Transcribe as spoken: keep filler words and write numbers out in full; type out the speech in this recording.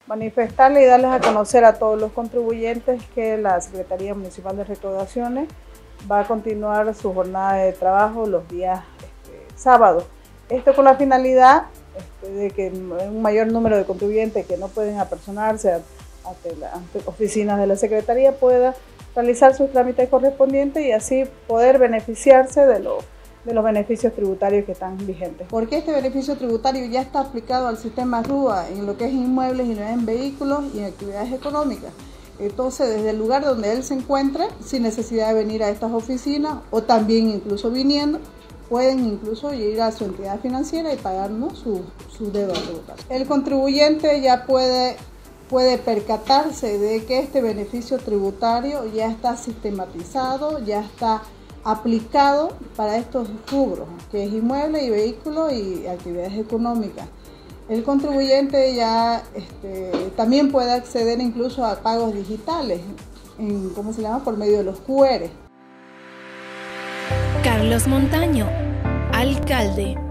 Manifestarle y darles a conocer a todos los contribuyentes que la Secretaría Municipal de Recaudaciones va a continuar su jornada de trabajo los días este, sábados. Esto con la finalidad este, de que un mayor número de contribuyentes que no pueden apersonarse ante las oficinas de la Secretaría pueda realizar sus trámites correspondientes y así poder beneficiarse de los de los beneficios tributarios que están vigentes. Porque este beneficio tributario ya está aplicado al sistema RUA en lo que es inmuebles y no en vehículos y en actividades económicas. Entonces, desde el lugar donde él se encuentre, sin necesidad de venir a estas oficinas o también incluso viniendo, pueden incluso ir a su entidad financiera y pagarnos su, su deuda tributaria. El contribuyente ya puede, puede percatarse de que este beneficio tributario ya está sistematizado, ya está aplicado para estos rubros, que es inmueble y vehículo y actividades económicas. El contribuyente ya este, también puede acceder incluso a pagos digitales, en, ¿cómo se llama? Por medio de los Q R. Carlos Montaño, alcalde.